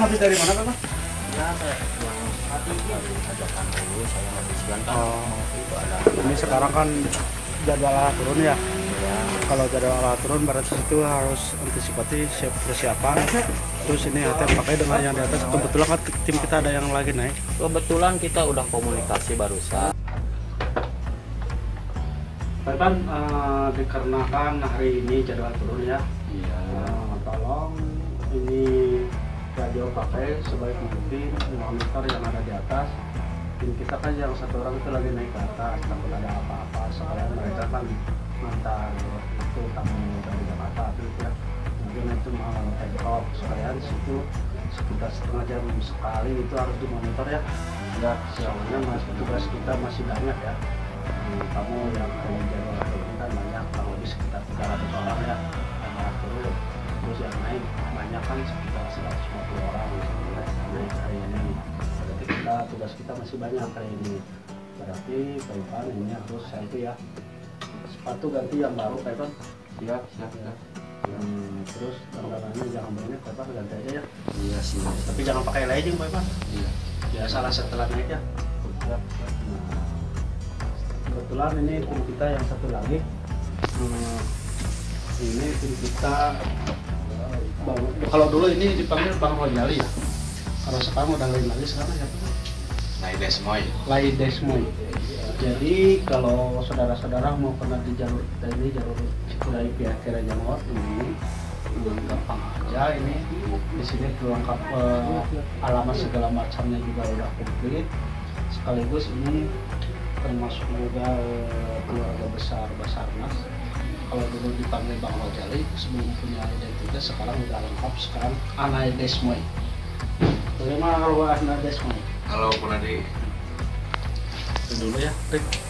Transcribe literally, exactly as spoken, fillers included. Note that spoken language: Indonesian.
habis dari mana Pak? Ya, yang tadi ajakan dulu saya habiskan kan. Oh. Itu ada. Ini sekarang kan jadwal ala turun ya. Ya, Kalau jadwal ala turun berarti itu harus antisipasi siap persiapan. Terus ini hati pakai dengan yang di atas. Kebetulan kan tim kita ada yang lagi naik. kebetulan kita udah komunikasi barusan. Pak Ipan, eh, dikarenakan hari ini jadwal turun ya. Iya. Eh, tolong ini radio pakai sebaik mungkin, monitor yang ada di atas. Tim kita kan yang satu orang itu lagi naik ke atas, takut ada apa-apa. Soalnya mereka kan mantan itu tamu dari Jakarta itu ya. Mungkin itu mau take off sekalian situ sekitar setengah jam sekali itu harus dimonitor ya. Ya, soalnya mas tugas kita masih banyak ya. Hmm, kamu yang dari jadwal turun kan banyak, kalau lebih sekitar tiga ratus orang ya yang arah turun. Terus yang naik banyak kan sekitar seratus lima puluh orang misalnya naik hari ini. Berarti kita tugas kita masih banyak hari ini. Berarti Pak Ivan ini harus selfie ya. Sepatu ganti yang baru Pak Ivan. Siap, siap, siap. Hmm, terus dandanannya jangan banyak Pak Ivan, ganti aja ya. Iya, siap. Tapi jangan pakai legging Pak Ivan. Iya. Biasalah setelah naik ya. Siap. Nah, kebetulan ini tim kita yang satu lagi. Hmm, ini tim kita Bang, kalau dulu ini dipanggil Bang Rojali ya. Kalau sekarang udah lain lagi, sekarang ya Nah, ini semua ya. Lai Desmoy. Jadi kalau saudara-saudara mau pernah di jalur kita ini, jalur dari pihak Kira Jamur ini, hmm, gampang aja ini. Di sini lengkap eh, alamat segala macamnya juga udah komplit. Sekaligus ini termasuk juga eh, keluarga besar Basarnas. Kalau dulu dipanggil Bang Rojali sebelum punya identitas, sekarang udah lengkap, sekarang Anai Desmoy. Bagaimana kalau Anai Desmoy? Halo, Punadi. Itu dulu ya, Rick.